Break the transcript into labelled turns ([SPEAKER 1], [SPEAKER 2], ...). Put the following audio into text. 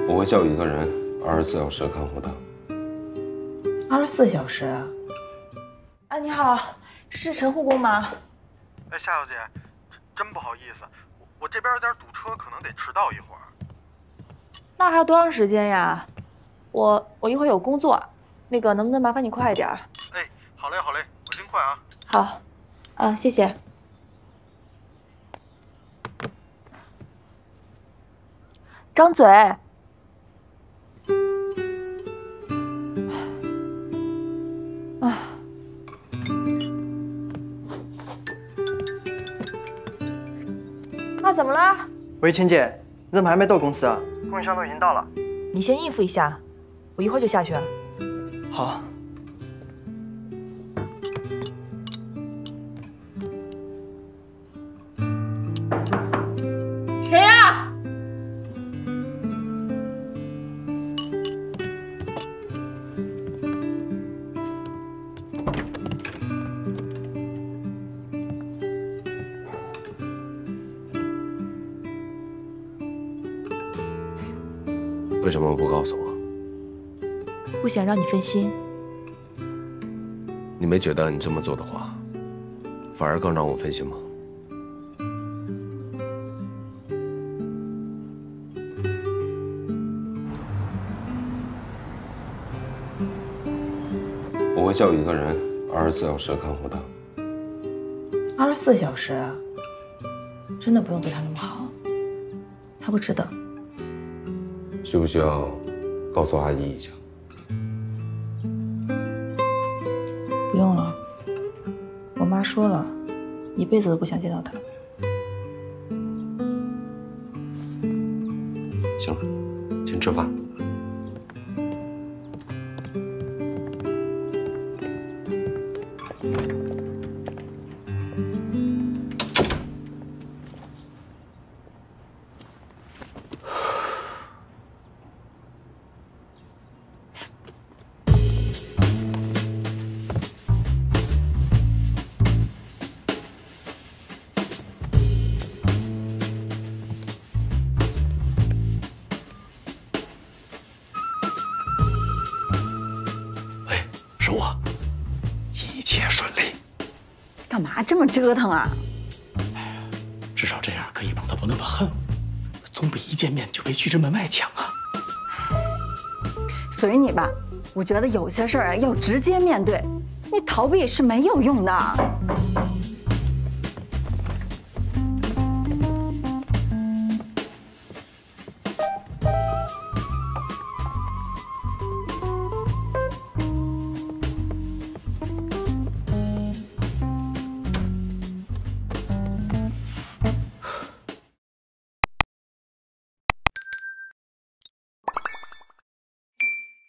[SPEAKER 1] 我会叫一个人24小时看护他。
[SPEAKER 2] 24小时啊？哎，你好，是陈护工吗？
[SPEAKER 3] 哎，夏小姐，真不好意思，我这边有点堵车，可能得迟到一会儿。
[SPEAKER 2] 那还要多长时间呀？我一会儿有工作，那个能不能麻烦你快一点？
[SPEAKER 3] 哎，好嘞好嘞，我尽快啊。
[SPEAKER 2] 好，谢谢。张嘴。怎么了？
[SPEAKER 4] 喂，晴姐，你怎么还没到公司啊？供应商都已经到了。
[SPEAKER 2] 你先应付一下，我一会儿就下去。
[SPEAKER 4] 好。
[SPEAKER 2] 谁呀？
[SPEAKER 1] 为什么不告诉我？
[SPEAKER 2] 不想让你分心。
[SPEAKER 1] 你没觉得你这么做的话，反而更让我分心吗？我会叫一个人24小时看护他。
[SPEAKER 2] 24小时啊？真的不用对他那么好，他不值得。
[SPEAKER 1] 需不需要告诉阿姨一下？
[SPEAKER 2] 不用了，我妈说了，一辈子都不想见到他。
[SPEAKER 1] 行了，先吃饭。
[SPEAKER 5] 是我，一切顺利。
[SPEAKER 6] 干嘛这么折腾啊？
[SPEAKER 5] 至少这样可以让他不那么恨我，总比一见面就被拒之门外强啊。
[SPEAKER 6] 随你吧，我觉得有些事儿要直接面对，你逃避是没有用的。